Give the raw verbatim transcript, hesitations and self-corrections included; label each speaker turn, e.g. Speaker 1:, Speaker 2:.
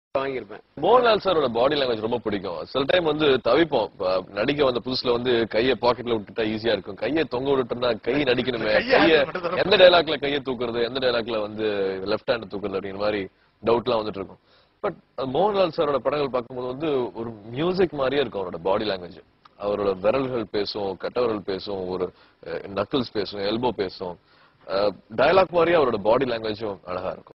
Speaker 1: வாங்கியிருப்பேன்.
Speaker 2: மோகன்லால் சாரோட body language ரொம்ப பிடிக்கும். சில டைம் வந்து தவிப்போம். நடிக்க வந்த புதுசுல வந்து கையை பாக்கெட்ல விட்டுட்டா ஈஸியா இருக்கும். கையை தொங்க விட்டுட்டா கை நடிக்கணுமே, கைய எந்த டைலாக்ல கையை தூக்குறது, எந்த டைலாக்ல வந்து லெப்ட் ஹேண்ட் தூக்குறது அப்படிங்கிற மாதிரி டவுட் எல்லாம் வந்துட்டு இருக்கும். பட் மோகன்லால் சாரோட படங்கள் பார்க்கும்போது வந்து ஒரு மியூசிக் மாதிரியே இருக்கும் அவரோட பாடி லாங்குவேஜ். அவரோட விரல்கள் பேசும், கட்டவரல் பேசும், ஒரு நக்கிள்ஸ் பேசும், எல்போ பேசும். டயலாக் மாதிரியே அவரோட பாடி லாங்குவேஜும் அழகா இருக்கும்.